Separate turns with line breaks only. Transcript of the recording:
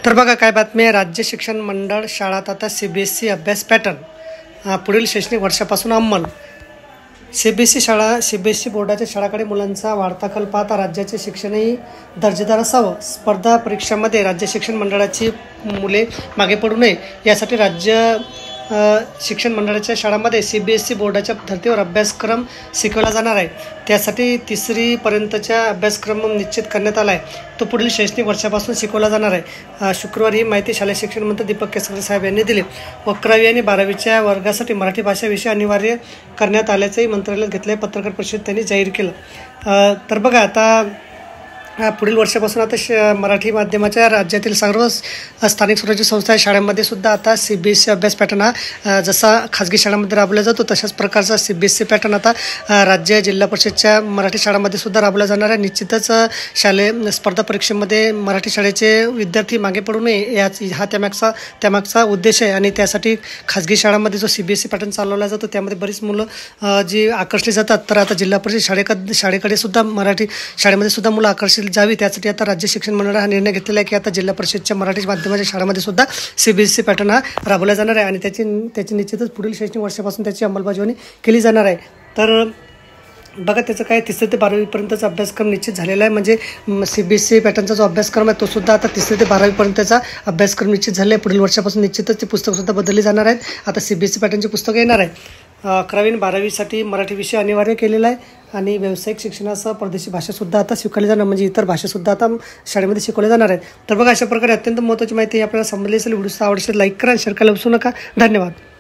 तर बघा काय बातमी आहे. राज्य शिक्षण मंडळ शाळात आता CBSE अभ्यास पॅटर्न पुढील शैक्षणिक वर्षापासून अंमल. CBSE बोर्डाच्या शाळाकडे मुलांचा वाढता कल पाहता राज्याचे शिक्षणही दर्जेदार असावं, स्पर्धा परीक्षांमध्ये राज्य शिक्षण मंडळाची मुले मागे पडू नये यासाठी राज्य शिक्षण मंडळाच्या शाळांमध्ये CBSE बोर्डाच्या धर्तीवर अभ्यासक्रम शिकवला जाणार आहे. त्यासाठी 3री पर्यंतचा अभ्यासक्रम निश्चित करण्यात आला आहे. तो पुढील शैक्षणिक वर्षापासून शिकवला जाणार आहे. शुक्रवारी ही माहिती शालेय शिक्षण मंत्री दीपक केसरकर साहेब यांनी दिली. 11वी आणि 12वीच्या वर्गासाठी मराठी भाषा विषय अनिवार्य करण्यात आल्याचंही मंत्रालयात घेतलेल्या पत्रकार परिषदेत त्यांनी जाहीर केलं. तर बघा आता पुढील वर्षापासून आता मराठी माध्यमाच्या राज्यातील सर्व स्थानिक स्वराज्य संस्था शाळांमध्ये सुद्धा आता CBSE अभ्यास पॅटर्न हा जसा खाजगी शाळांमध्ये राबवला जातो तशाच प्रकारचा CBSE पॅटर्न आता राज्य जिल्हा परिषदच्या मराठी शाळांमध्ये सुद्धा राबवला जाणार आहे. निश्चितच शालेय स्पर्धा परीक्षेमध्ये मराठी शाळेचे विद्यार्थी मागे पडू नये हा त्यामागचा उद्देश आहे. आणि त्यासाठी खाजगी शाळांमध्ये जो CBSE पॅटर्न चालवला जातो त्यामध्ये बरीच मुलं जी आकर्षली जातात. तर आता जिल्हा परिषद शाळेकडे सुद्धा मराठी शाळेमध्ये सुद्धा मुलं आकर्षित जावी त्यासाठी आता राज्य शिक्षण मंडळ हा निर्णय घेतलेला आहे की आता जिल्हा परिषदच्या मराठी माध्यमाच्या शाळांमध्ये सुद्धा CBSE पॅटर्न हा राबवला जाणार आहे आणि त्याची निश्चितच पुढील शैक्षणिक वर्षापासून त्याची अंमलबजावणी केली जाणार आहे. तर बघा त्याचं काय 3री ते 12वीपर्यंतचा अभ्यासक्रम निश्चित झालेला आहे. म्हणजे CBSE पॅटर्नचा जो अभ्यासक्रम आहे तो सुद्धा आता 3री ते 12वीपर्यंतचा अभ्यासक्रम निश्चित झाले आहे. पुढील वर्षापासून निश्चितच ते पुस्तकसुद्धा बदलली जाणार आहेत. आता CBSE पॅटर्नचे पुस्तकं येणार आहे. 11वी आणि 12वीसाठी मराठी विषय अनिवार्य केलेला आहे आणि व्यावसायिक शिक्षणासह परदेशी भाषासुद्धा आता शिकवली जाणार, म्हणजे इतर भाषासुद्धा आता शाळेमध्ये शिकवल्या जाणार आहेत. तर बघा अशा प्रकारे अत्यंत महत्त्वाची माहिती आपल्याला समजली असेल. व्हिडिओ आवडल्यास लाईक करा, शेअर करायला विसरू नका. धन्यवाद.